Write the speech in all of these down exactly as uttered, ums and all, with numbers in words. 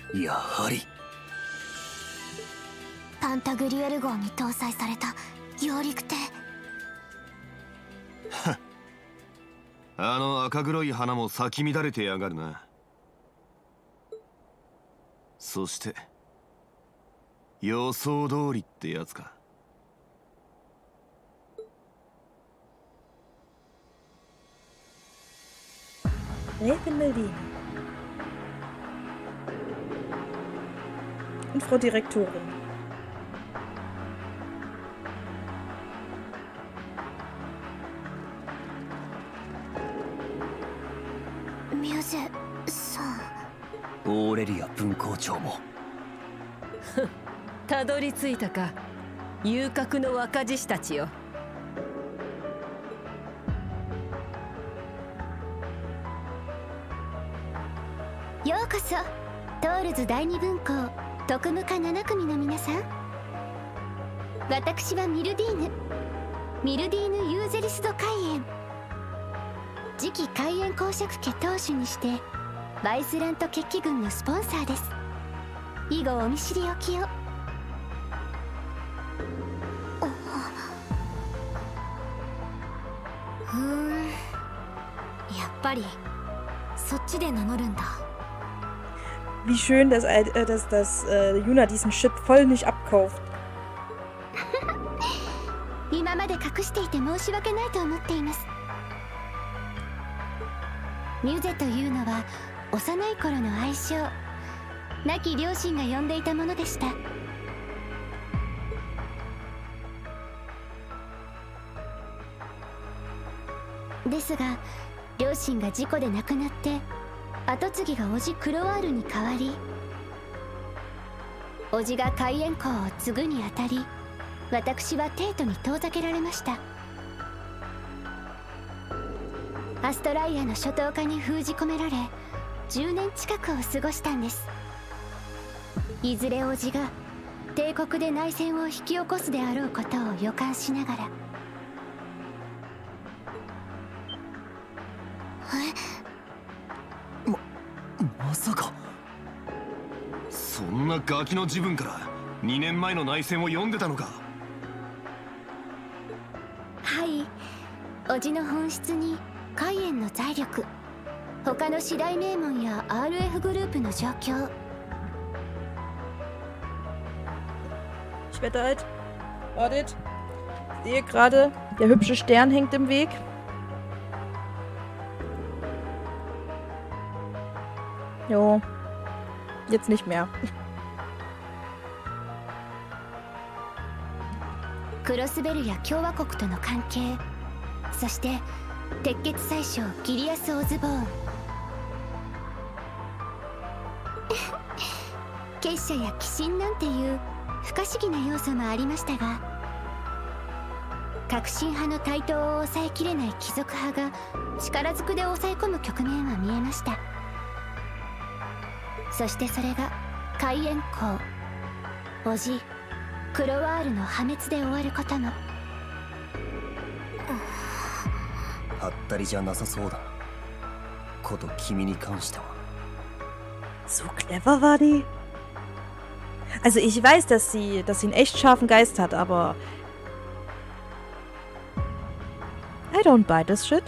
やはりパンタグリエル号に搭載された揚陸艇。 あの赤黒い花も咲き乱れてやがるな。そして予想通りってやつか。 Revenelin. Und Frau Direktorin. Museさん。 オーレリア分校長も。 たどり着いたか、遊郭の若獅子たちよ。 ようこそトールズ第二分校特務課なな組の皆さん。私はミルディーヌミルディーヌ・ユーゼリスド海援、次期海援公爵家当主にしてバイスラント決起軍のスポンサーです。以後お見知りおきを。ふーん、やっぱりそっちで名乗るんだ。 Wie schön, dass, äh, dass, dass äh, Yuna diesen Shit voll nicht abkauft. 今まで隠していて申し訳ないと思っています。ミュゼというのは幼い頃の愛称、亡き両親が呼んでいたものでした。ですが両親が事故で亡くなって跡継ぎが叔父クロワールに代わり、叔父が海援校を継ぐにあたり、私は帝都に遠ざけられました。アストライアの初等科に封じ込められじゅうねん近くを過ごしたんです。いずれ叔父が帝国で内戦を引き起こすであろうことを予感しながら。 ままさかそんなガキの自分からにねんまえの内戦を読んでたのか。 はい、叔父の本質に海援の財力、他の四大名門や アールエフ グループの状況。 Ich wette halt. Wartet. Ich sehe gerade, der hübsche Stern hängt im Weg. Jo. Jetzt nicht mehr. クロスベルや共和国との関係、そして鉄血宰相ギリアス・オズボーン。結社や寄進なんていう不可思議な要素もありましたが、革新派の台頭を抑えきれない貴族派が力ずくで抑え込む局面は見えました。そしてそれが海援校、叔父クロワールの破滅で終わることも。 はったりじゃなさそうだ。こと君に関しては。 So clever war die. Also ich weiß, dass sie, dass sie einen echt scharfen Geist hat, aber I don't buy this shit.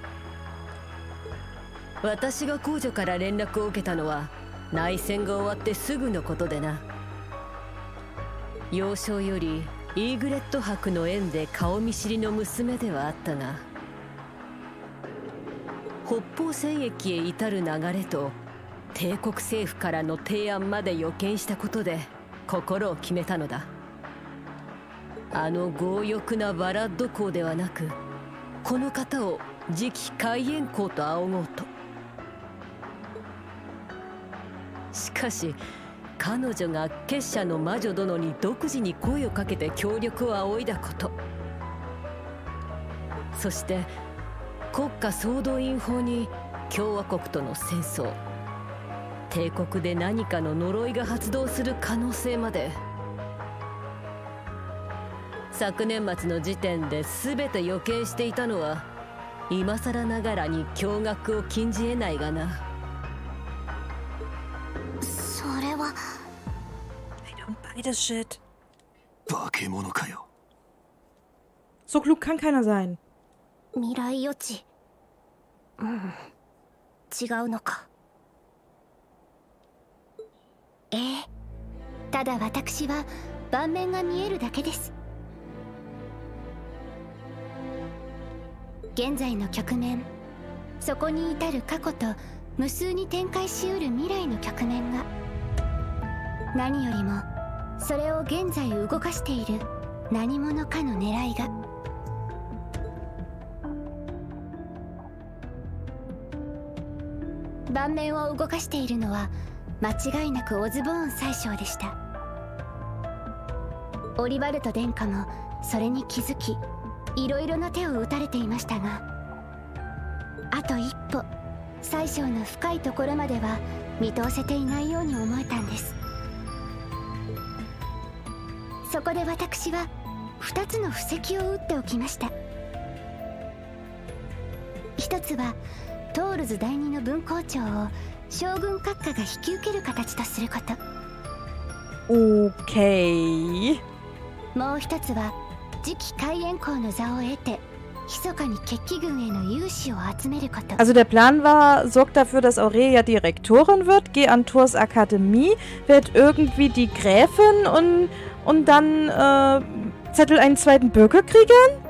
私が公女から連絡を受けたのは内戦が終わってすぐのことでな。幼少よりイーグレット伯の縁で顔見知りの娘ではあったが、北方戦役へ至る流れと帝国政府からの提案まで予見したことで心を決めたのだ。あの強欲なバラッド公ではなく、この方を次期海援公と仰ごうと。しかし彼女が結社の魔女殿に独自に声をかけて協力を仰いだこと、そして国家総動員法に共和国との戦争、帝国で何かの呪いが発動する可能性まで、昨年末の時点で全て予見していたのは今更ながらに驚愕を禁じ得ないがな。 それは Beide Shit. 化け物かよ。 So klug kann keiner sein. 未来予知。うん、違うのか。ええ、ただ私は盤面が見えるだけです。現在の局面、そこに至る過去と無数に展開しうる未来の局面が、何よりもそれを現在動かしている何者かの狙いが。盤面を動かしているのは間違いなくオズボーン宰相でした。オリバルト殿下もそれに気づき、いろいろな手を打たれていましたが、あと一歩宰相の深いところまでは見通せていないように思えたんです。そこで私はふたつの布石を打っておきました。一つはトールズ第二の分校長を将軍閣下が引き受ける形とすること。 Okay. もう一つは次期海援校の座を得て密かに決起軍への融資を集めること。 Also der Plan war, sorgt dafür, dass Aurelia Direktorin wird, geh an Tours Akademie, werd irgendwie die Gräfin und, und dann äh, zettel einen zweiten Bürgerkrieg an?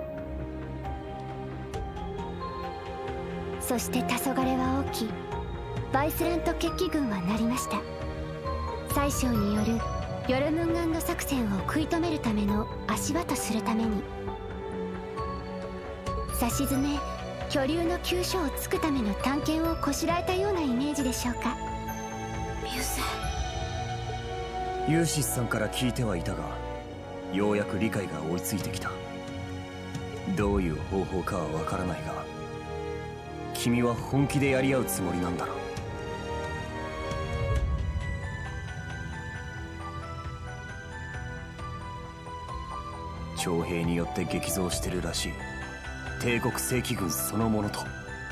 そして黄昏は起き、バイスラント決起軍はなりました。宰相によるヨルムンガンド作戦を食い止めるための足場とするために、さしずめ巨竜の急所をつくための探検をこしらえたようなイメージでしょうか。ミューゼ、 ユーシスさんから聞いてはいたが、ようやく理解が追いついてきた。どういう方法かはわからないが、君は本気でやり合うつもりなんだろう。徴兵によって激増してるらしい帝国正規軍そのものと、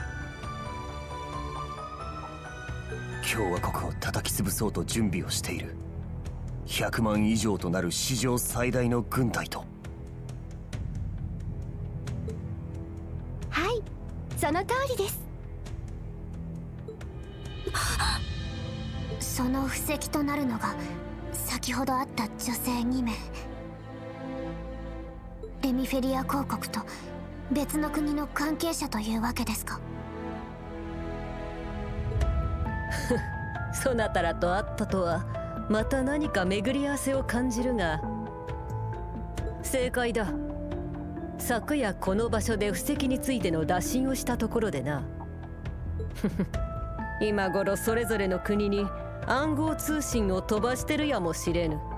共和国を叩き潰そうと準備をしているひゃくまん以上となる史上最大の軍隊と。 はい、その通りです。その布石となるのが先ほどあった女性にめい、レミフェリア公国と別の国の関係者というわけですか。 そなたらと会ったとはまた何か巡り合わせを感じるが、正解だ。昨夜この場所で布石についての打診をしたところでな。今頃それぞれの国に暗号通信を飛ばしてるやもしれぬ。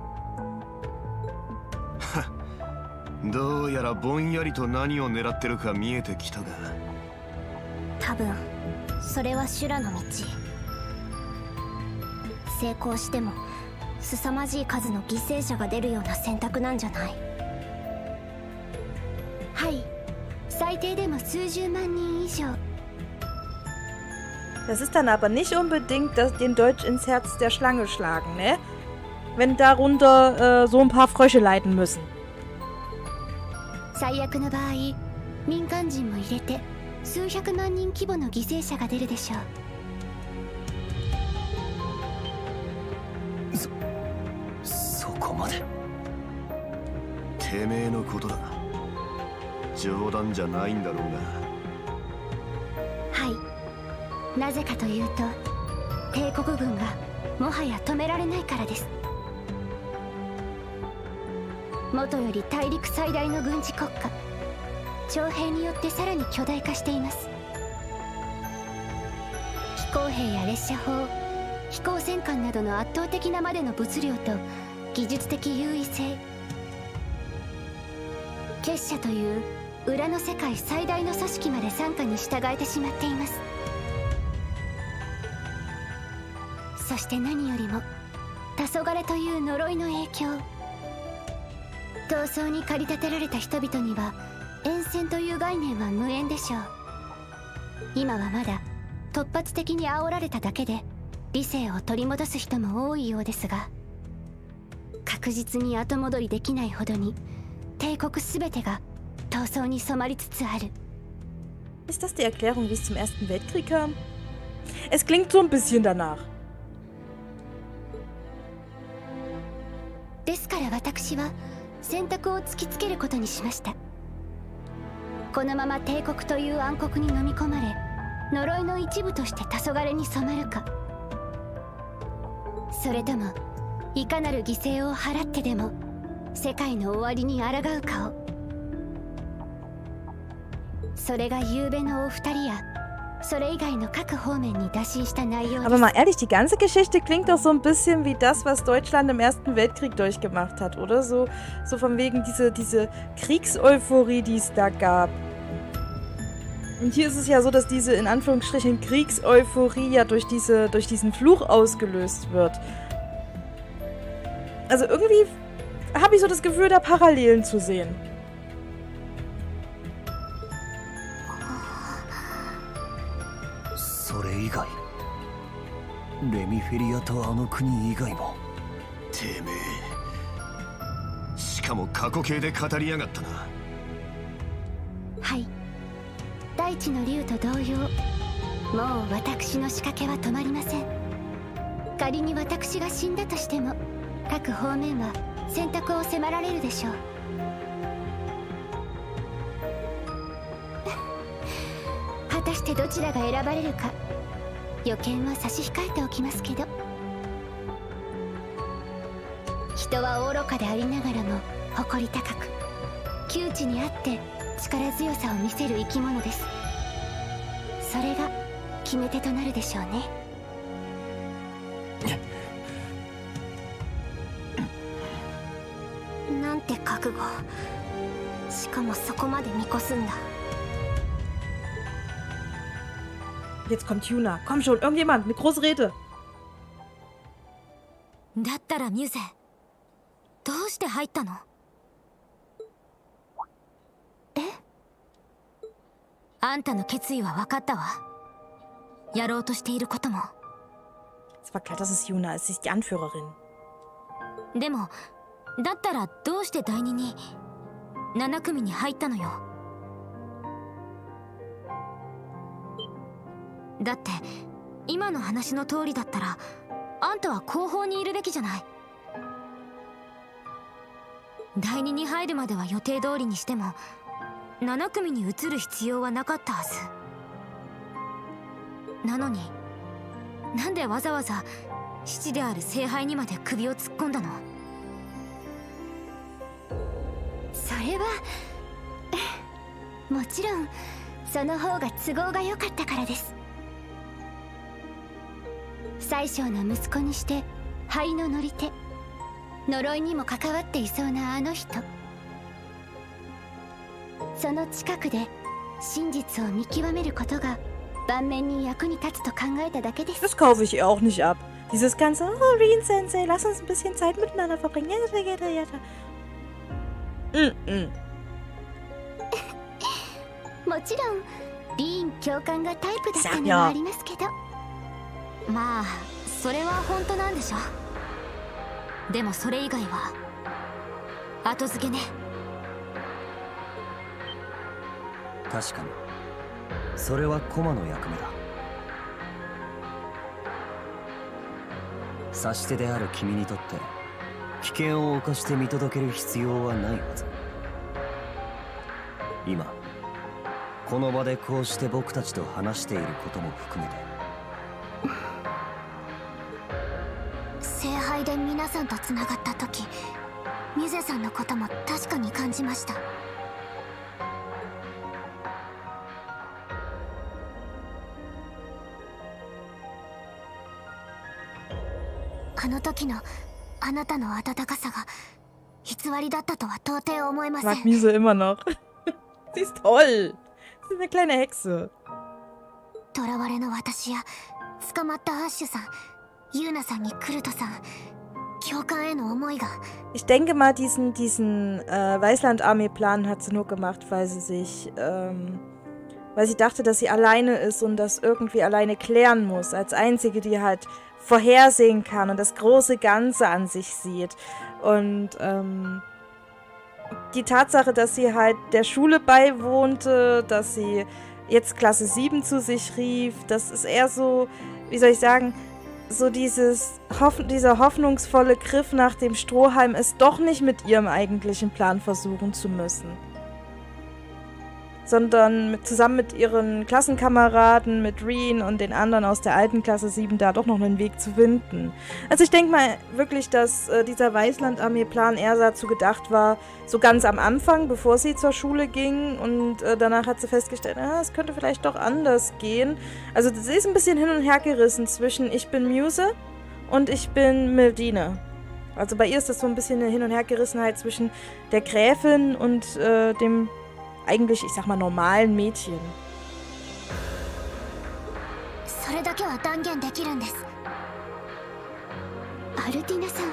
どうやらぼんやりと何を狙ってるか見えてきたが、 多分それは修羅の道。成功しても凄まじい数の犠牲者が出るような選択なんじゃない。はい、最低でも数十万人以上。 Das ist dann aber nicht unbedingt das, den Dolch ins Herz der Schlange schlagen, ne? Wenn darunter äh, so ein paar Frösche leiden müssen. 最悪の場合、民間人も入れて数百万人規模の犠牲者が出るでしょう。そ、そこまで。 てめえのことだ。冗談じゃないんだろうが。 はい、なぜかというと帝国軍がもはや止められないからです。元より大陸最大の軍事国家、徴兵によってさらに巨大化しています。飛行兵や列車砲、飛行戦艦などの圧倒的なまでの物量と技術的優位性、結社という裏の世界最大の組織まで傘下に従えてしまっています。そして何よりも黄昏という呪いの影響。闘争に駆り立てられた人々には厭戦という概念は無縁でしょう。今はまだ突発的に煽られただけで理性を取り戻す人も多いようですが、 確実に後戻りできないほどに帝国すべてが闘争に染まりつつある。 Ist das die Erklärung, wie es zum Ersten Weltkrieg kam? Es klingt so ein bisschen danach. ですから私は選択を突きつけることにしました。このまま帝国という暗黒に飲み込まれ、呪いの一部として黄昏に染まるか、それともいかなる犠牲を払ってでも世界の終わりに抗うかを。それが夕べのお二人やそれ以外の各方面に打診した内容です。 Aber mal ehrlich, die ganze Geschichte klingt doch so ein bisschen wie das, was Deutschland im Ersten Weltkrieg durchgemacht hat, oder? So, so von wegen diese, diese Kriegseuphorie, die es da gab. Und hier ist es ja so, dass diese in Anführungsstrichen Kriegseuphorie ja durch, diese, durch diesen Fluch ausgelöst wird. Also irgendwie habe ich so das Gefühl, da Parallelen zu sehen. それ以外、レミフェリアとあの国以外も。 てめえ、しかも過去形で語りやがったな。 はい、大地の竜と同様、もう私の仕掛けは止まりません。仮に私が死んだとしても各方面は選択を迫られるでしょう。果たしてどちらが選ばれるか、予見は差し控えておきますけど。人は愚かでありながらも誇り高く、窮地にあって力強さを見せる生き物です。それが決め手となるでしょうね。なんて覚悟。しかもそこまで見越すんだ。 Jetzt kommt Yuna. Komm schon, irgendjemand, eine große Rede. だったらミュゼ、どうして入ったの？ え？ あんたの決意は分かったわ。やろうとしていることも。 Es war klar, dass es Yuna ist. Sie ist die Anführerin. でも、だったらどうして第二になな組に入ったのよ。だって今の話の通りだったらあんたは後方にいるべきじゃない。第二に入るまでは予定通りにしてもなな組に移る必要はなかったはずなのに、なんでわざわざ父である聖杯にまで首を突っ込んだの？ それはもちろんその方が都合が良かったからです。宰相の息子にして灰の乗り手、呪いにも関わっていそうなあの人、その近くで真実を見極めることが盤面に役に立つと考えただけです。 Das kaufe ich ihr auch nicht ab. Dieses ganze, oh, Rin-Sensei, lass uns ein bisschen Zeit miteinander verbringen. Mm-mm. もちろんリーン教官がタイプだったのもありますけど。 まあそれは本当なんでしょ。でもそれ以外は後付けね。 確かにそれは駒の役目だ。指し手である君にとって危険を冒して見届ける必要はないはず。今この場でこうして僕たちと話していることも含めて、 聖杯で皆さんとつながった時、ミュゼさんのことも確かに感じました。あの時のあなたの温かさが偽りだったとは到底思えません。 Mag Miese immer noch. Sie ist toll. Sie ist eine kleine Hexe. 囚われの私や捕まったアッシュさん、ユーナさんにクルトさん、教官への思いが。 Ich denke mal, diesen, diesen äh, Weißland-Armee-Plan hat sie nur gemacht, weil sie sich, ähm, weil sie dachte, dass sie alleine ist und das irgendwie alleine klären muss. Als einzige, die halt vorhersehen kann und das große Ganze an sich sieht. Und ähm, die Tatsache, dass sie halt der Schule beiwohnte, dass sie jetzt Klasse sieben zu sich rief, das ist eher so, wie soll ich sagen, so dieses Hoff- dieser hoffnungsvolle Griff nach dem Strohhalm, es doch nicht mit ihrem eigentlichen Plan versuchen zu müssen. Sondern mit, zusammen mit ihren Klassenkameraden, mit Reen und den anderen aus der alten Klasse sieben da doch noch einen Weg zu finden. Also ich denke mal wirklich, dass äh, dieser Weißland-Armee-Plan eher dazu gedacht war, so ganz am Anfang, bevor sie zur Schule ging, und äh, danach hat sie festgestellt, ah, es könnte vielleicht doch anders gehen. Also sie ist ein bisschen hin und her gerissen zwischen ich bin Muse und ich bin Mildine. Also bei ihr ist das so ein bisschen eine Hin- und Hergerissenheit zwischen der Gräfin und äh, dem eigentlich, ich sag mal, normalen Mädchen. それだけは断言できるんです。 アルティナさん、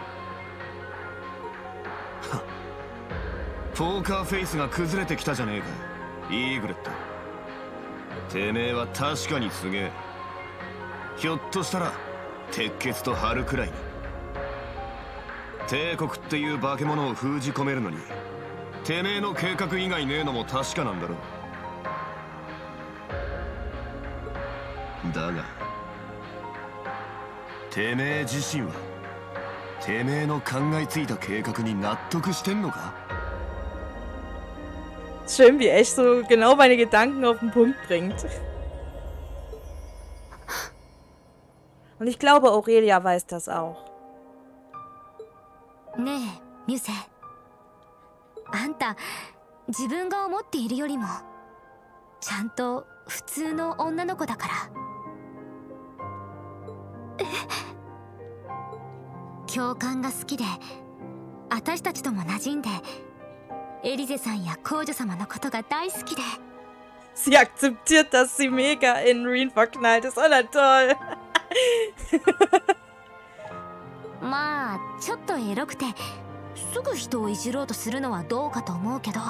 ポーカーフェイスが崩れてきたじゃねえか、イーグレット。てめえは確かにすげえ。ひょっとしたら鉄血と張るくらいに。帝国っていう化け物を封じ込めるのにてめえの計画以外ねえのも確かなんだろう。だがてめえ自身はてめえの考えついた計画に納得してんのか？ Schön, wie echt so genau meine Gedanken auf den Punkt bringt. Und ich glaube, Aurelia weiß das auch. ねえミュセ、あんた自分が思っているよりもちゃんと普通の女の子だから。え、教官が好きで私たちとも馴染んでエリゼさんや皇女様のことが大好きで。 Sie akzeptiert, dass sie mega in Reen verknallt ist. Oh, na toll. まあちょっとエロくてすぐ人をいじろうとするのはどうかと思うけど、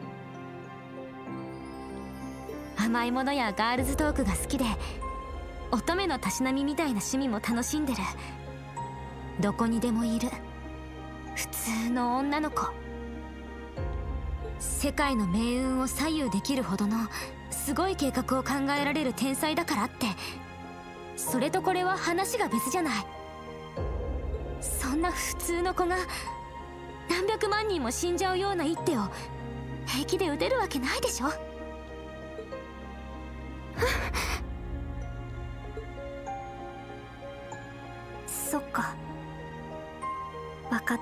甘いものやガールズトークが好きで乙女のたしなみみたいな趣味も楽しんでるどこにでもいる普通の女の子。世界の命運を左右できるほどのすごい計画を考えられる天才だからって、それとこれは話が別じゃない。そんな普通の子が何百万人も死んじゃうような一手を平気で打てるわけないでしょ。そっか、わかった。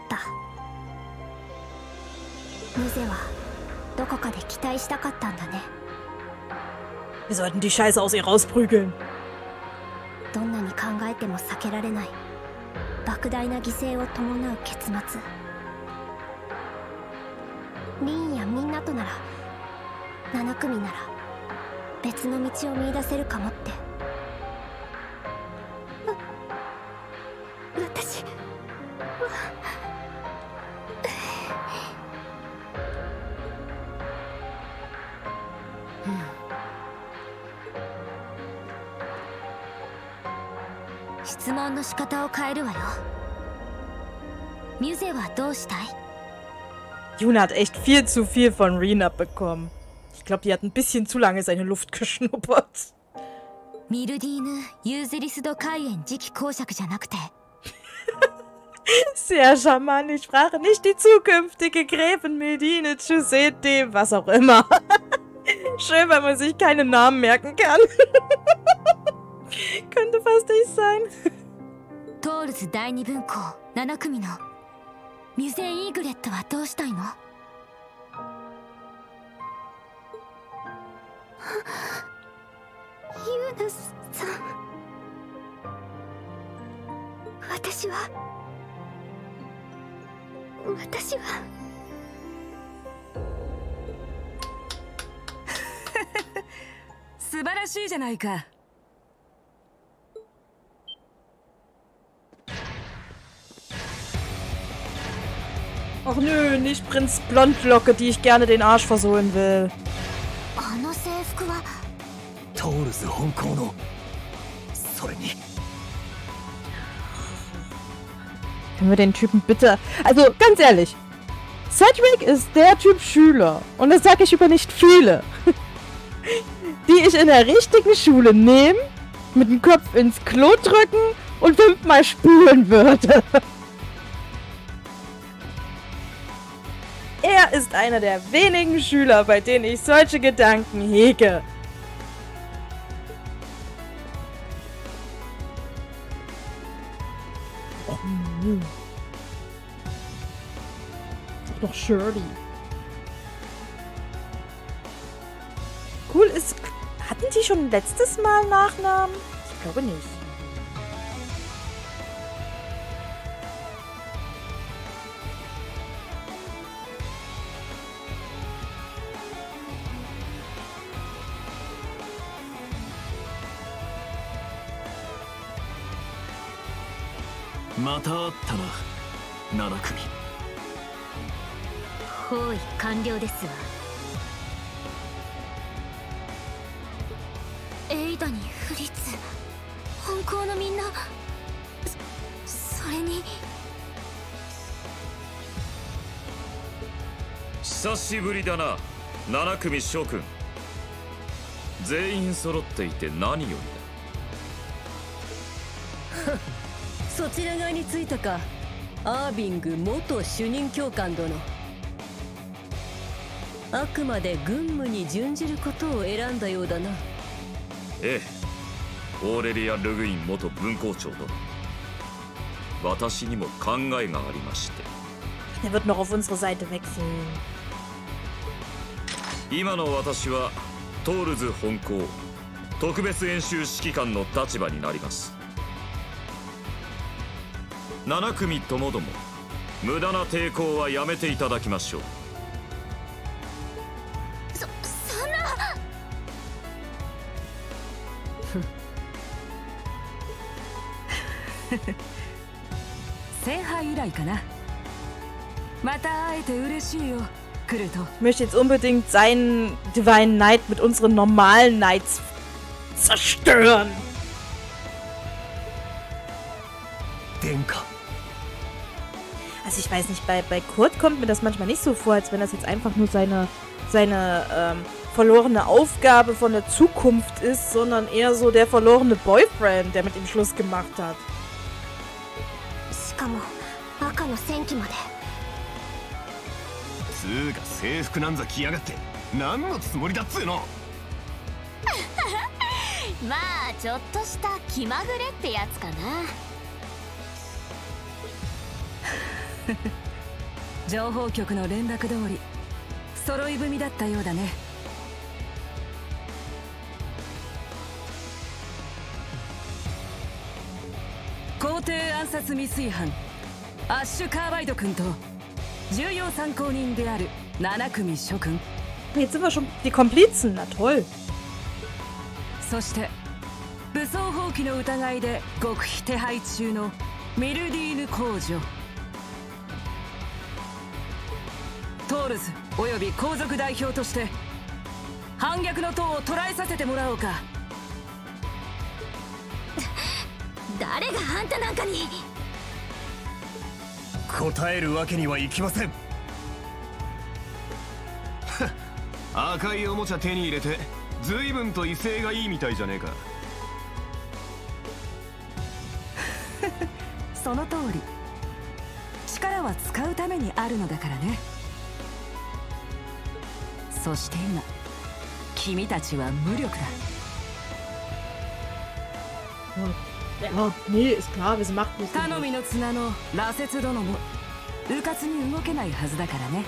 ムゼはどこかで期待したかったんだね。 Wir sollten die Scheiße aus ihr rausprügeln. どんなに考えても避けられない莫大な犠牲を伴う結末。リンやみんなとならなな組なら別の道を見出せるかもって。わ私は質問の仕方を変えるわよ。ミュゼはどうしたい？ Yuna hat echt viel zu viel von Reen abbekommen. Ich glaube, die hat ein bisschen zu lange seine Luft geschnuppert. ミルディーヌ・ユーゼリスド開園次期公爵じゃなくて Sehr charmant. Ich sprach nicht die zukünftige Gräfin Mildine Giuseppe, was auch immer. Schön, weil man sich keine Namen merken kann. Könnte fast nicht sein. トールズ第二分校なな組のミュゼ・イーグレットはどうしたいの？ユーナさん、私は私は素晴らしいじゃないか。 Ach nö, nicht Prinz Blondlocke, die ich gerne den Arsch versohlen will. あの制服はトールズ本校のそれに Können wir den Typen bitte... Also, ganz ehrlich. Cedric ist der Typ Schüler. Und das sage ich über nicht viele. Die ich in der richtigen Schule nehmen, mit dem Kopf ins Klo drücken und fünfmal spülen würde. Er ist einer der wenigen Schüler, bei denen ich solche Gedanken hege. Oh, nö. Ist doch Shirley. Cool ist... Hatten die schon letztes Mal einen Nachnamen? Ich glaube nicht. Mata atta na, naな組。 包囲完了ですわ。エイダにフリッツ、本校のみんな、そ、それに久しぶりだな、なな組諸君。全員揃っていて何よりだ。そちら側についたか、アービング元主任教官殿。あくまで軍務に準じることを選んだようだな。 ええ、オーレリア・ルグイン元分校長殿。私にも考えがありまして。 Er wird noch auf unsere Seite wechseln. 今の私はトールズ本校特別演習指揮官の立場になります。なな組ともども無駄な抵抗はやめていただきましょう。 そ、そんな。 聖杯以来かな。また会えて嬉しいよ、クルト。 Ich möchte jetzt unbedingt seinen Divine Knight mit unseren normalen Knights zerstören. Denker. Also ich weiß nicht, bei, bei Kurt kommt mir das manchmal nicht so vor, als wenn das jetzt einfach nur seine, seine ähm, verlorene Aufgabe von der Zukunft ist, sondern eher so der verlorene Boyfriend, der mit ihm Schluss gemacht hat. しかも赤の戦機まで。 つうか制服なんざ着やがって何のつもりだっつうの。 まあちょっとした気まぐれってやつかな。 情報局の連絡通り揃い踏みだったようだね。皇帝暗殺未遂犯アッシュ・カーバイド君と重要参考人であるなな組諸君。 Jetzt sind wir schon die Komplizen, na toll. そして武装蜂起の疑いで極秘手配中のミルディーヌ公女。トールズおよび皇族代表として反逆の党を捕らえさせてもらおうか。 誰があんたなんかに。 答えるわけにはいきません。 赤いおもちゃ手に入れて随分と威勢がいいみたいじゃねえか。 その通り。力は使うためにあるのだからね。そして今君たちは無力だ。 Ja, nee, ist klar, wir sind machtlos. 頼みの綱の羅刹殿も迂闊に動けないはずだからね。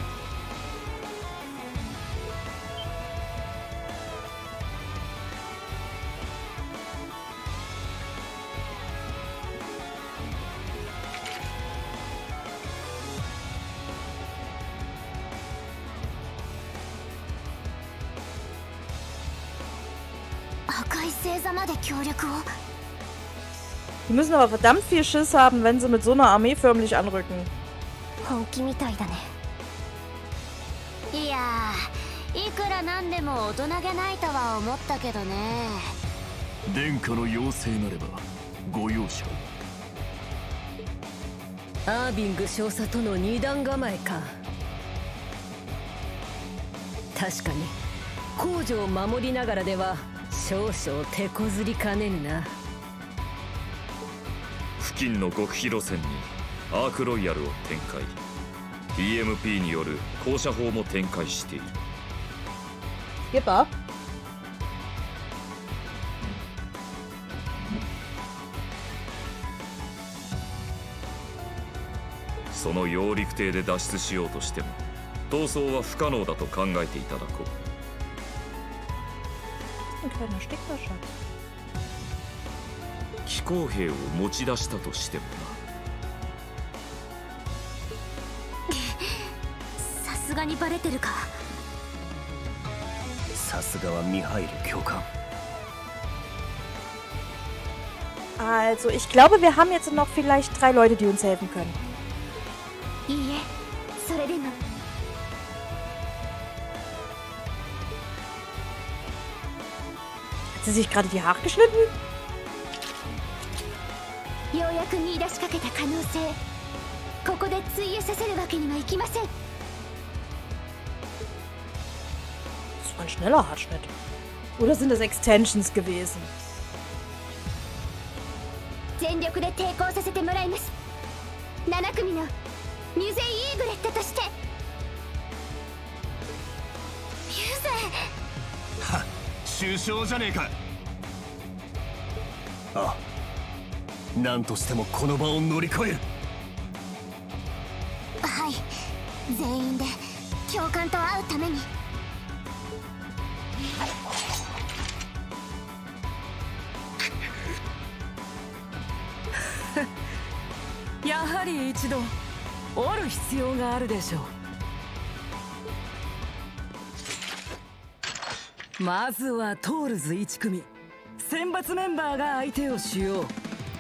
赤い星座まで協力を。 Die müssen aber verdammt viel Schiss haben, wenn sie mit so einer Armee förmlich anrücken. 本気みたいだね。いやー、いくらなんでも大人げないとは思ったけどね。 殿下の要請なればご容赦を。 アービング少佐との二段構えか。確かに工場を守りながらでは少々手こずりかねんな。 付近の極秘路線にアークロイヤルを展開、 イーエムピー による高射砲も展開している。 ゲバその揚陸艇で脱出しようとしても逃走は不可能だと考えていただこう。 Ein kleiner Stickerschatz. 機構兵を持ち出したとしてもさすがにバレてるか。 さすがはミハイル教官。 Also, ich glaube, wir haben jetzt noch vielleicht drei Leute, die uns helfen können. いいえ、それでも。 Hat sie sich gerade die Haare geschnitten? ようやく見出しかけた可能性、ここで費やさせるわけにはいきません。 Das war ein schneller Haarschnitt. Oder sind das Extensions gewesen? 全力で抵抗させてもらいます。なな組のミュゼイ・イーグレットとして。 ミュゼはっ、首相じゃねえか。 ああ、何としてもこの場を乗り越える。 はい、全員で教官と会うために。 やはり一度おる必要があるでしょう。まずはトールズいち組選抜メンバーが相手をしよう。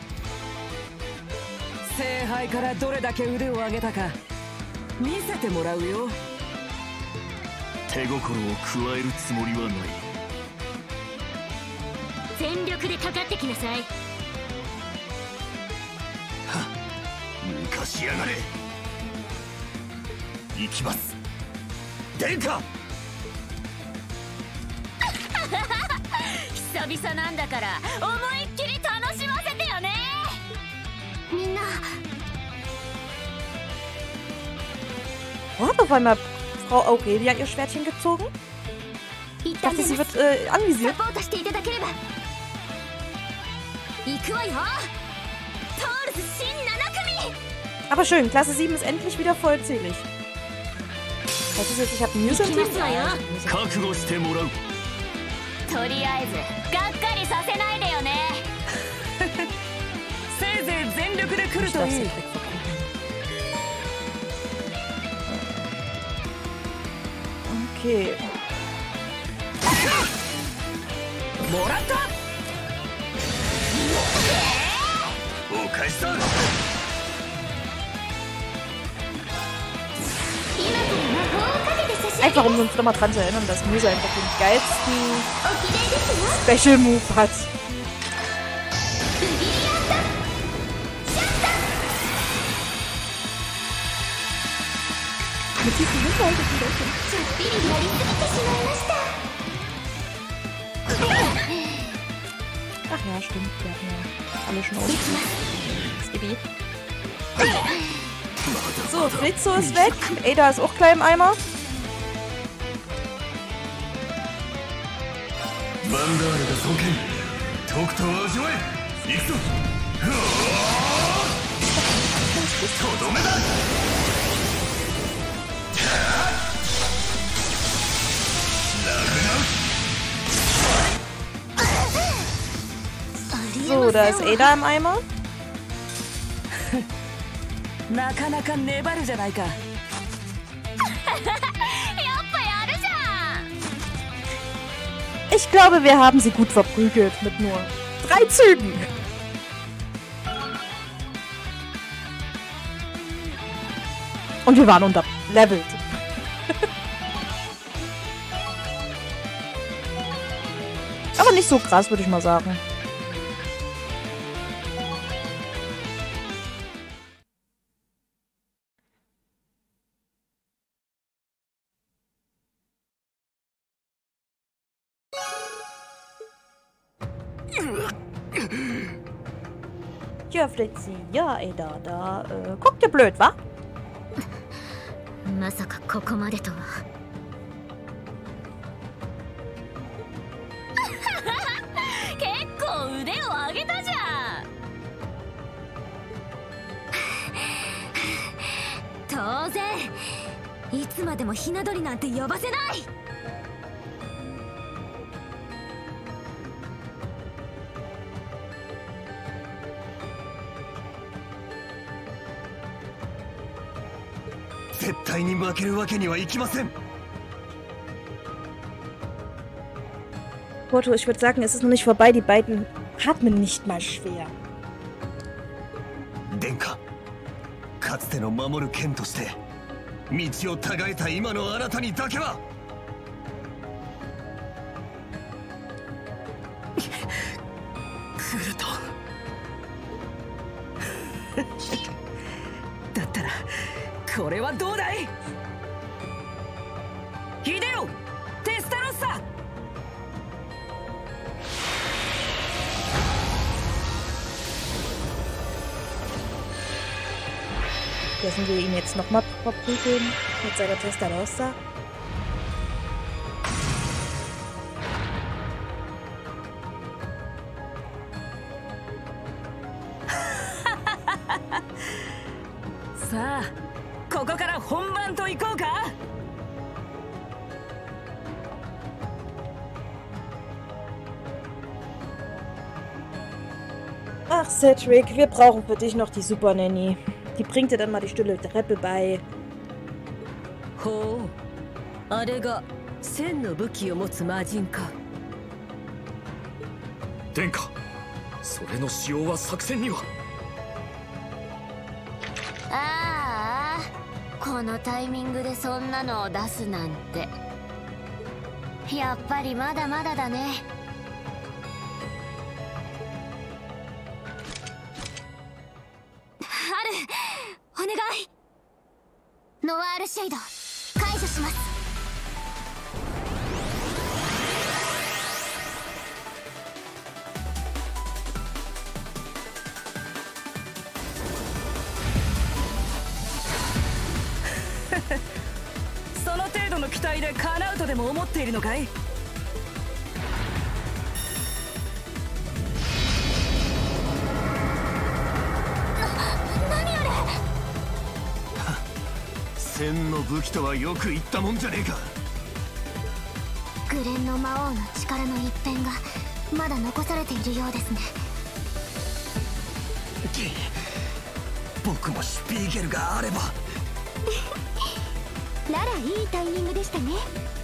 聖杯からどれだけ腕を上げたか見せてもらうよ。 手心を加えるつもりはない。 全力でかかってきなさい。 抜かしやがれ。行きます。殿下。 久々なんだから思いっきり楽しませてよね。みんな。 Wo hat auf einmal Frau Aurelia ihr Schwertchen gezogen? Ich dachte, sie wird äh, anvisiert. サポートしていただければ。行くわよ。トールズ新なな組。 Aber schön, Klasse sieben ist endlich wieder vollzählig. Was ist jetzt? Ich habe ein News im Team. 覚悟してもらう。 とりあえずがっかりさせないでよね。 せいぜい全力で来るといい。 Okay. もらった。 お返しだ。 Einfach um uns nochmal dran zu erinnern, dass Musa einfach den geilsten Special Move hat. Mit diesem Hintergrund Ach ja, stimmt. Wir hatten ja alle schon aus. Skibi. So, Fritzo ist weg. Ada ist auch gleich im Eimer. So, da ist Ada im Eimer. なかなか粘るじゃないか。 やっぱやるじゃん。 Ich glaube, wir haben sie gut verprügelt mit nur drei Zügen. Und wir waren unterlevelt. Aber nicht so krass, würde ich mal sagen. Ja, Flitzi, ja, Ada, da äh, guckt ihr blöd, wa? まさかここまでとは。結構腕を上げたじゃん。当然いつまでもひな鳥なんて呼ばせない。 絶対に負けるわけにはいきません。 Porto, ich würde sagen, es ist noch nicht vorbei. Die beiden atmen nicht mal schwer. 殿下、かつての守る剣として道をたがえた今のあなたにだけは。 クルト。だったらこれはどうだい？ヒデオ、テスタロッサ。 Dürfen wir ihn jetzt nochmal verprügeln mit seiner Testarossa? Sa, ここから本番と行こうか? Ach, Cedric, wir brauchen für dich noch die Super Nanny. Die bringt dir dann mal die stille Treppe bei. Oh, あれが千の武器を持つ魔人か。 殿下、それの使用は作戦には。 ああ、このタイミングでそんなのを出すなんて。やっぱりまだまだだね。お願い。ノワールシェイド解除します。 その程度の期待で叶うとでも思っているのかい？ 千の武器とはよく言ったもんじゃねえか。 グレンの魔王の力の一辺がまだ残されているようですね。 僕もシュピーゲルがあれば。 ララ、いいタイミングでしたね。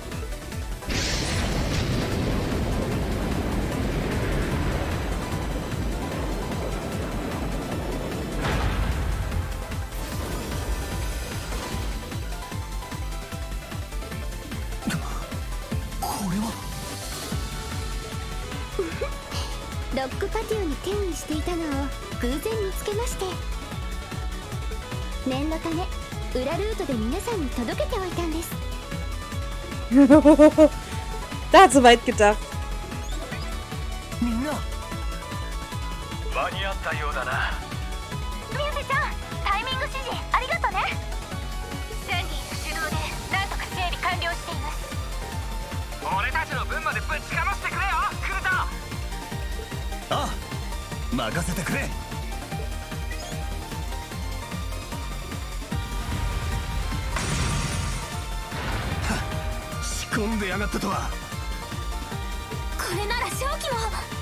ロックパティオに転移していたのを偶然見つけまして、念のため裏ルートで皆さんに届けておいたんです。 Da hat so weit gedacht. みんな間に合ったようだな。 ミュージちゃん、タイミング指示ありがとね。サンディの主導でなんとか整備完了しています。 俺たちの分までぶちかましてくれよ、クルト。 ああ、任せてくれ。仕込んでやがったとは。 これなら正気も。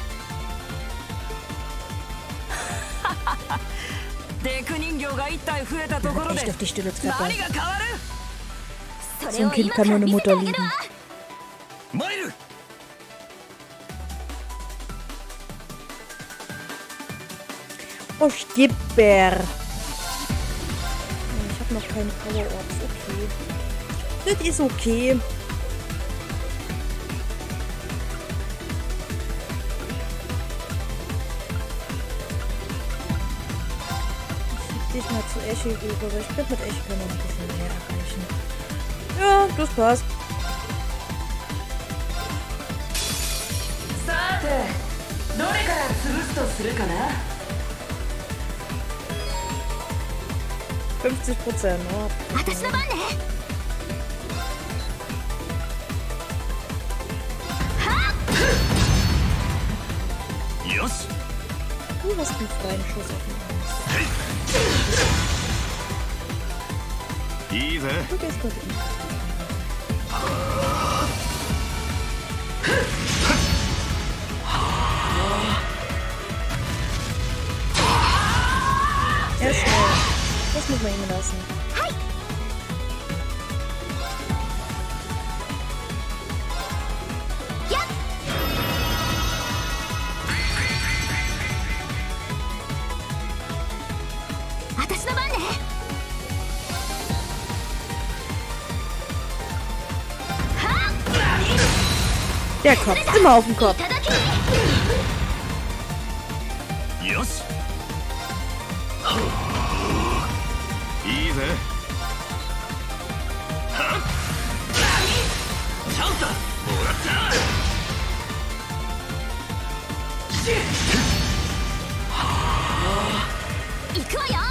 デク人形が一体増えたところで何が変わる？ それを今から見せてあげるわ。 マイル。 Oh, Skipper. Ich habe noch keine Power Orbs. Okay. Das ist okay. Ich schieb dich mal zu Eschi rüber, weil ich glaube, mit Eschi können wir ein bisschen mehr erreichen. Ja, das passt. さて、 どれから潰すとするかな。 fünfzig Prozent. Oh. 私の番ね。 よし。 Du hast einen freien Schuss auf den いいぜ。 Du gehst mit ihm. Er ist schnell. Das muss man ihm lassen. Der Kopf, immer auf dem Kopf. よし。いいぜ。はっ。チャンスだ。もらった。 行くわよ。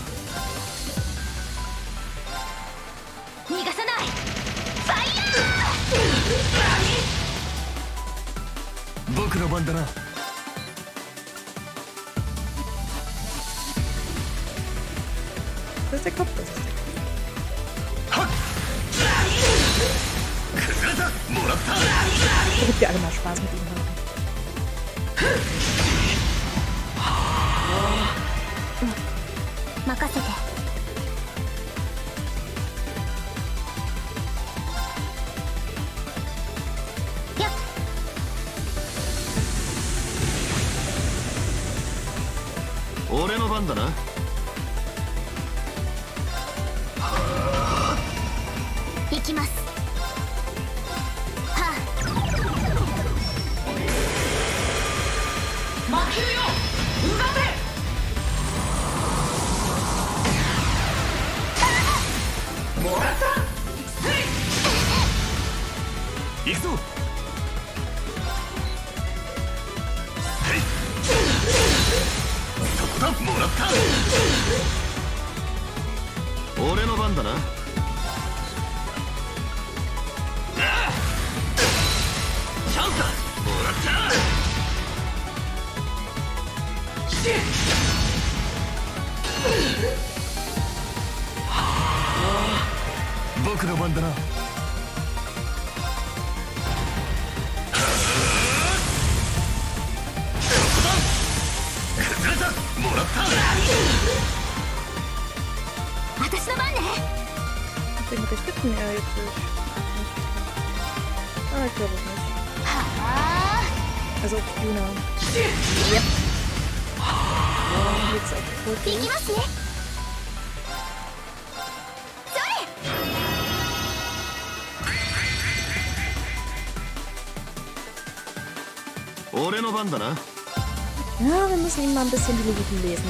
逃がさない。ファイヤー。 僕の番だな。 Das ist der Kopf, das ist der Kopf. Damit wir alle mal Spaß mit ihm haben. Makasete. Ja. 俺の番だな。 行きます。はあ。負けるよ。うがて。もらった。 行くぞ。そこだ。もらった。俺の番だな。チャンスだ。もらった。 僕の番だな。 崩れた。もらった。 私の番ね。 Den unterstützen er jetzt nicht. Ah, ich glaube es nicht. Also auf Juna. Yep. Jetzt auf Foto. 行きますね。それ。 俺の番だな。 Ja, wir müssen ihm mal ein bisschen die Logiken lesen.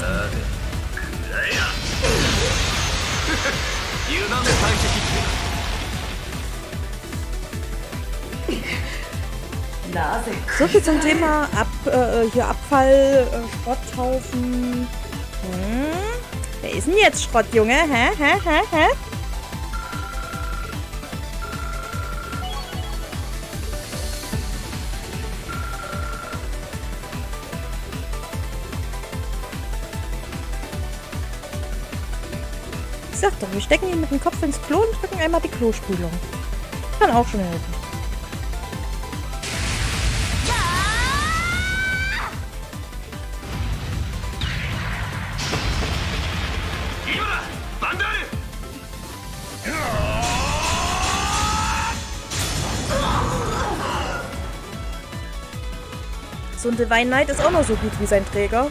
So viel zum Thema Ab, äh, hier Abfall, äh, Schrotthaufen. Hm? Wer ist denn jetzt Schrott, Junge? Hä? Hä? Hä? Hä? Ich sag doch, wir stecken ihn mit dem Kopf ins Klo und drücken einmal die Klospülung. Kann auch schon helfen. So ein Divine Knight ist auch noch so gut wie sein Träger.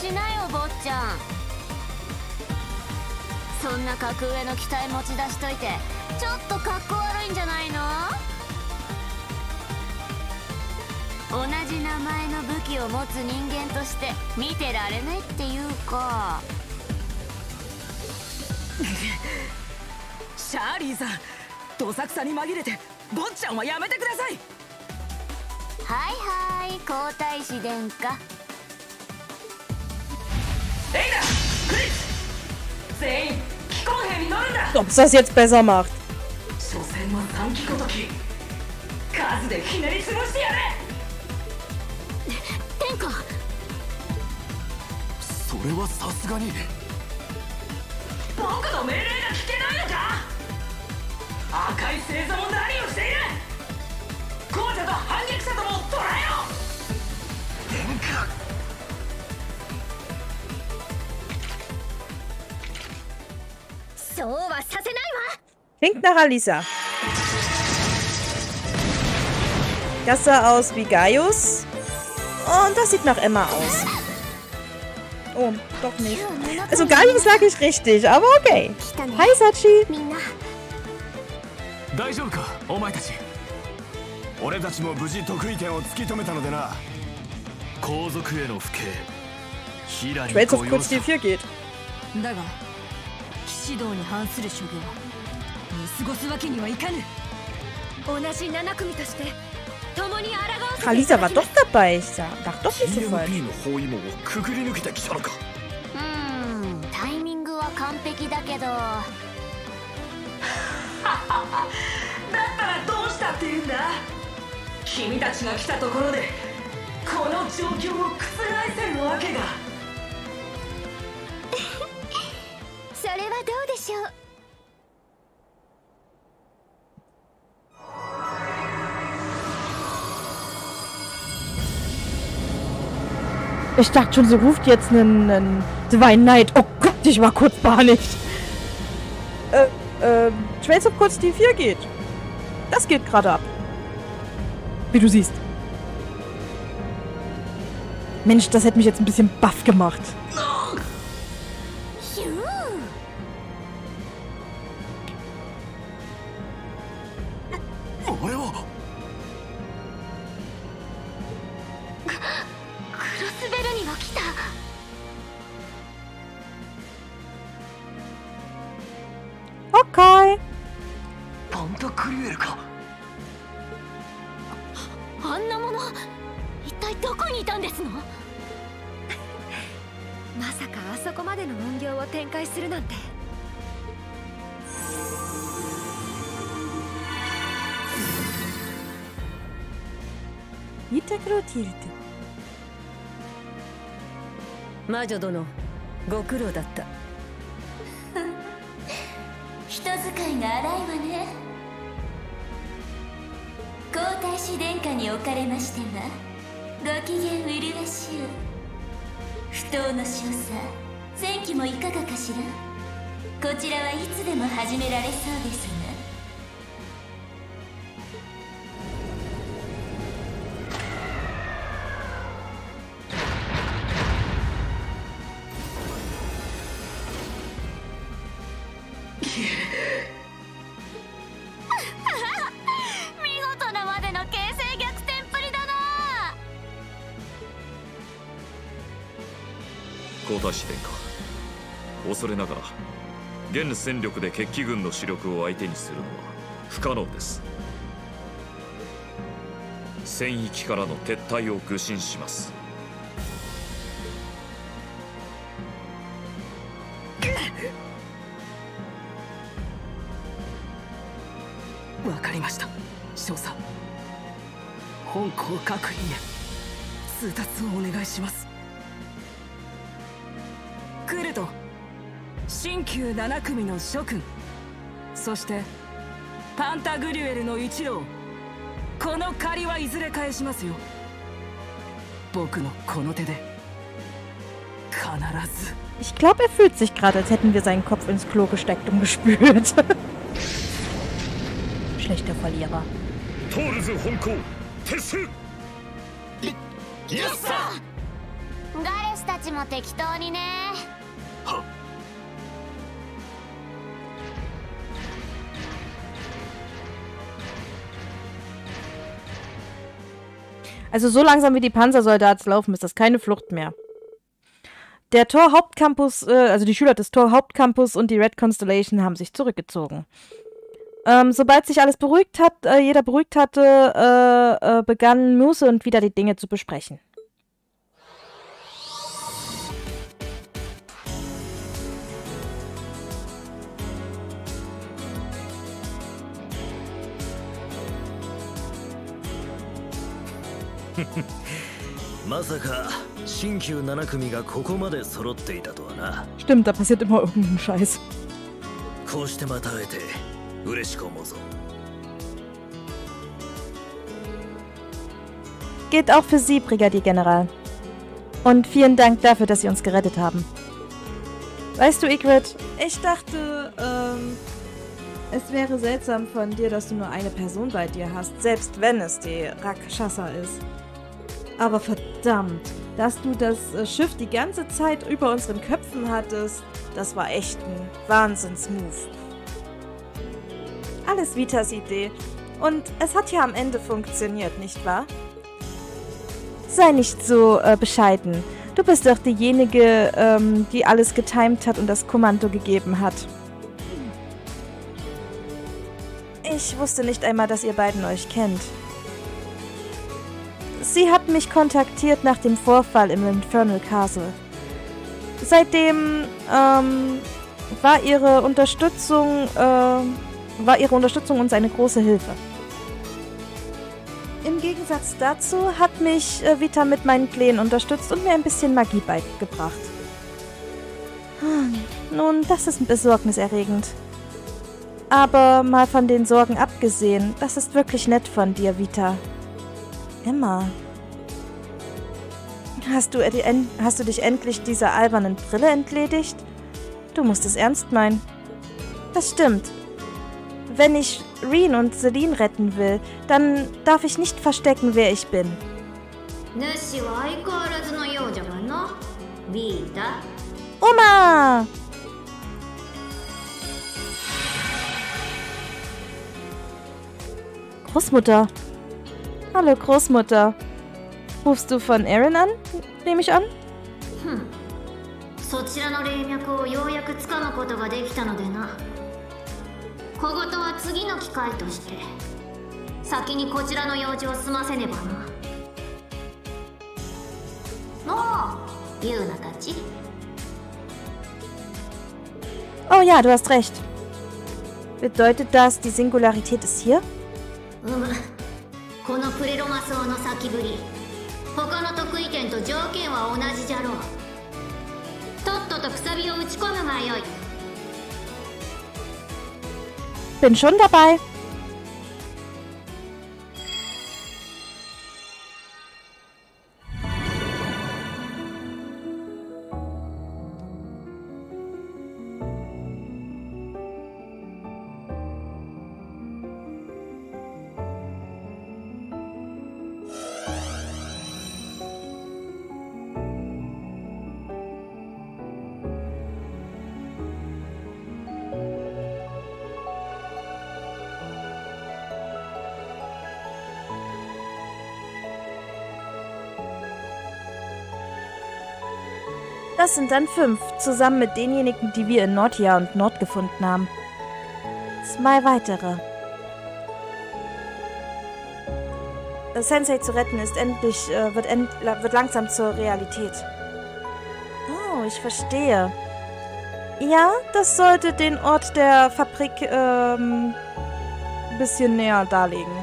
しなよ坊ちゃん。そんな格上の機体持ち出しといてちょっとかっこ悪いんじゃないの？同じ名前の武器を持つ人間として見てられないっていうか。 シャーリーさん、どさくさに紛れて坊ちゃんはやめてください。 はいはい、皇太子殿下。 エイダ、クリス、全員機構兵に乗るんだ。 Ob es das jetzt besser macht. 所詮は三機ごとき、数でひねり潰してやれ。 殿下、 それはさすがに。 僕の命令が聞けないのか。赤い星座も何をしている。紅茶と反撃者とも捕らえろ。 殿下、 そうはさせないわ。 Klingt nach Alisa. Das sah aus wie Gaius. Und das sieht nach Emma aus. Oh, doch nicht. Also Gaius lag ich richtig, aber okay. Hi, Sachi. みんな大丈夫かお前たち。俺たちも無事得意点を突き止めたのでな。皇族への不敬、平に Ich weiß, auf 高揚 kurz し die た。 vier geht. だが騎士道に反する所業見過ごすわけにはいかぬ。同じ七組として共に抗わせてい Alisa ただ war きま doch す。 dabei. Ich sag, dachte doch nicht so falsch. ティーエムピー の包囲網をくぐり抜けてきたのか。 うーん、タイミングは完璧だけど。 だったらどうしたっていうんだ。君たちが来たところでこの状況を覆せるわけが。 それはどうでしょう。 Ich dachte schon, sie ruft jetzt einen, einen Divine Knight. Oh Gott, ich war kurz panisch. Äh, äh, ich weiß, ob kurz die vier geht. Das geht gerade ab. Wie du siehst. Mensch, das hätte mich jetzt ein bisschen baff gemacht. ヒュー。 俺はクロスベルには来た。 Okay. パンタクリュエルか。 あんなもの一体どこにいたんですの？ まさかあそこまでの音量を展開するなんて。 Ita Clotilde. 魔女殿、ご苦労だった。 人使いが荒いわね。皇太子殿下におかれましてはご機嫌麗しゅう。不当の少佐、戦記もいかがかしら。こちらはいつでも始められそうですが。 見事なまでの形勢逆転っぷりだな。 皇太子殿下、恐れながら現戦力で決起軍の主力を相手にするのは不可能です。戦域からの撤退を愚信します。 わかりました、少佐。本校各員へ通達をお願いします。クルト、新旧七組の諸君、そしてパンタグリュエルの一同、この借りはいずれ返しますよ。僕のこの手で必ず。 Ich glaube, er fühlt sich gerade, als hätten wir seinen Kopf ins Klo gesteckt und gespült. Schlechter Verlierer. トールズ本校撤収。 イエスサー。 ガレスたちも適当にね。 はっ。 Also so langsam wie die Panzersoldaten laufen, ist das keine Flucht mehr. Der Tor-Hauptcampus, äh, also die Schüler des Tor-Hauptcampus und die Red Constellation haben sich zurückgezogen. Ähm, sobald sich alles beruhigt hat, äh, jeder beruhigt hatte, äh, äh, begann Muse und wieder die Dinge zu besprechen. Stimmt, da passiert immer irgendein Scheiß. Geht auch für Sie, Brigadiergeneral. Und vielen Dank dafür, dass Sie uns gerettet haben. Weißt du, Ygritte, ich dachte, ähm, es wäre seltsam von dir, dass du nur eine Person bei dir hast, selbst wenn es die Rakshasa ist. Aber verdammt, dass du das äh, Schiff die ganze Zeit über unseren Köpfen hattest, das war echt ein Wahnsinns-Move. Alles Vitas Idee. Und es hat ja am Ende funktioniert, nicht wahr? Sei nicht so äh, bescheiden. Du bist doch diejenige, ähm, die alles getimt hat und das Kommando gegeben hat. Ich wusste nicht einmal, dass ihr beiden euch kennt. Sie hat mich kontaktiert nach dem Vorfall im Infernal Castle. Seitdem ähm, war ihre Unterstützung äh, war ihre Unterstützung uns eine große Hilfe. Im Gegensatz dazu hat mich äh, Vita mit meinen Plänen unterstützt und mir ein bisschen Magie beigebracht. Hm, nun, das ist besorgniserregend. Aber mal von den Sorgen abgesehen, das ist wirklich nett von dir, Vita. Emma. Hast du, hast du dich endlich dieser albernen Brille entledigt? Du musst es ernst meinen. Das stimmt. Wenn ich Reen und Celine retten will, dann darf ich nicht verstecken, wer ich bin. Oma! Großmutter. Hallo, Großmutter. Rufst du von Eren an? Nehme ich an? Hm. Oh ja, du hast recht. Bedeutet das, die Singularität ist hier? Bin schon dabei. Das sind dann fünf, zusammen mit denjenigen, die wir in Nordia und Nord gefunden haben. Zwei weitere. Sensei zu retten ist endlich, äh, wird, end, wird langsam zur Realität. Oh, ich verstehe. Ja, das sollte den Ort der Fabrik ähm, ein bisschen näher darlegen.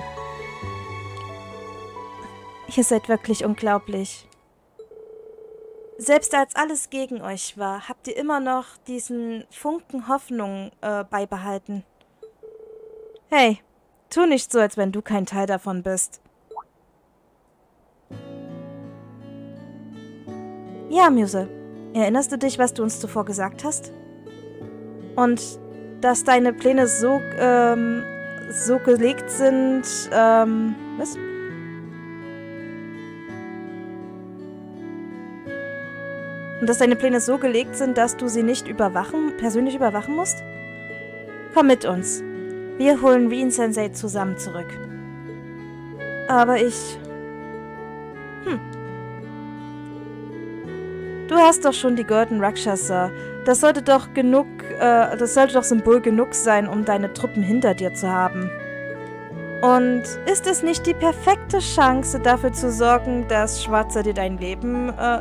Ihr seid wirklich unglaublich. Selbst als alles gegen euch war, habt ihr immer noch diesen Funken Hoffnung äh, beibehalten. Hey, tu nicht so, als wenn du kein Teil davon bist. Ja, Muse. Erinnerst du dich, was du uns zuvor gesagt hast? Und dass deine Pläne so, ähm, so gelegt sind, ähm, was? Und dass deine Pläne so gelegt sind, dass du sie nicht überwachen, persönlich überwachen musst? Komm mit uns. Wir holen Rin-Sensei zusammen zurück. Aber ich... Hm. Du hast doch schon die Golden Rakshasa. Das sollte doch genug, äh, das sollte doch Symbol genug sein, um deine Truppen hinter dir zu haben. Und ist es nicht die perfekte Chance, dafür zu sorgen, dass Schwarzer dir dein Leben, äh,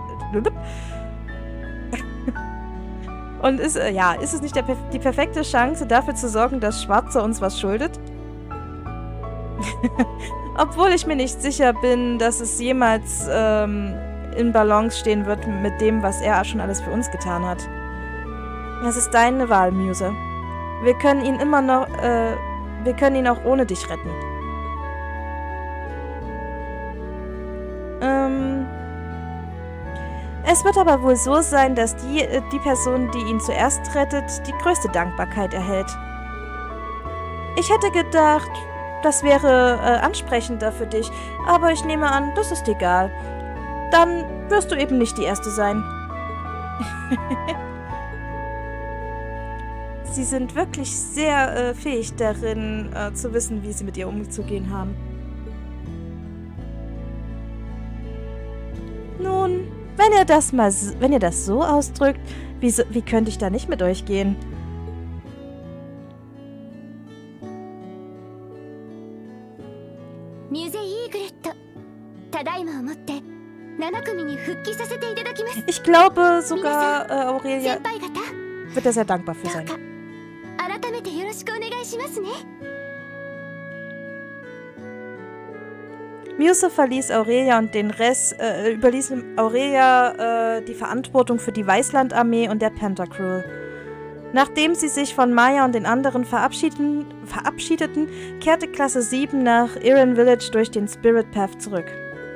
Und ist, äh, ja, ist es nicht der, die perfekte Chance, dafür zu sorgen, dass Schwarzer uns was schuldet? Obwohl ich mir nicht sicher bin, dass es jemals ähm, in Balance stehen wird mit dem, was er schon alles für uns getan hat. Das ist deine Wahl, Muse. Wir können ihn immer noch, äh, wir können ihn auch ohne dich retten. Ähm... Es wird aber wohl so sein, dass die, die Person, die ihn zuerst rettet, die größte Dankbarkeit erhält. Ich hätte gedacht, das wäre äh, ansprechender für dich, aber ich nehme an, das ist egal. Dann wirst du eben nicht die Erste sein. Sie sind wirklich sehr äh, fähig darin, äh, zu wissen, wie sie mit ihr umzugehen haben. Nun... Wenn ihr das mal, wenn ihr das so ausdrückt, wie, so, wie könnte ich da nicht mit euch gehen? Ich glaube sogar, äh, Aurelia wird da sehr dankbar für sein. Muse verließ Aurelia und den Rest, äh, überließ Aurelia äh, die Verantwortung für die Weißland-Armee und der Pentacruel. Nachdem sie sich von Maya und den anderen verabschiedeten, verabschiedeten, kehrte Klasse sieben nach Iron Village durch den Spirit Path zurück.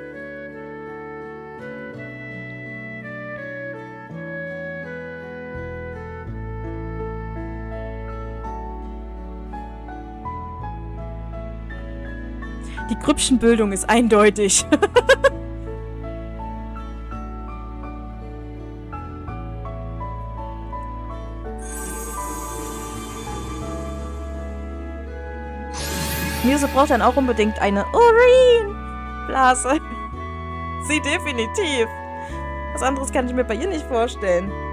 Die Grüppchenbildung ist eindeutig. Muse braucht dann auch unbedingt eine Urin-Blase. Sie definitiv. Was anderes kann ich mir bei ihr nicht vorstellen.